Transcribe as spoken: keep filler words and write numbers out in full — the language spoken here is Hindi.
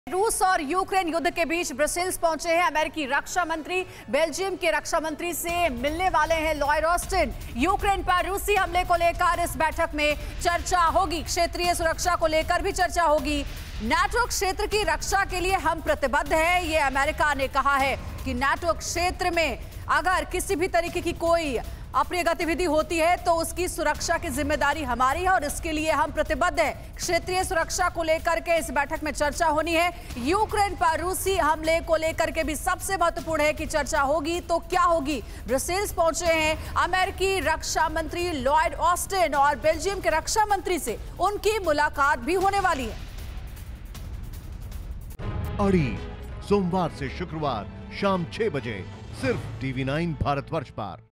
रूस और यूक्रेन युद्ध के बीच ब्रसेल्स पहुंचे हैं अमेरिकी रक्षा मंत्री। बेल्जियम के रक्षा मंत्री से मिलने वाले हैं लॉयड ऑस्टिन। यूक्रेन पर रूसी हमले को लेकर इस बैठक में चर्चा होगी। क्षेत्रीय सुरक्षा को लेकर भी चर्चा होगी। नाटो क्षेत्र की रक्षा के लिए हम प्रतिबद्ध हैं, ये अमेरिका ने कहा है कि नाटो क्षेत्र में अगर किसी भी तरीके की कोई अप्रिय गतिविधि होती है तो उसकी सुरक्षा की जिम्मेदारी हमारी है और इसके लिए हम प्रतिबद्ध हैं। क्षेत्रीय सुरक्षा को लेकर के इस बैठक में चर्चा होनी है। यूक्रेन पर रूसी हमले को लेकर के भी सबसे महत्वपूर्ण है कि चर्चा होगी तो क्या होगी। ब्रसेल्स पहुंचे हैं अमेरिकी रक्षा मंत्री लॉयड ऑस्टिन और बेल्जियम के रक्षा मंत्री से उनकी मुलाकात भी होने वाली है। अड़ी सोमवार से शुक्रवार शाम छह बजे सिर्फ टीवी नाइन भारतवर्ष पर।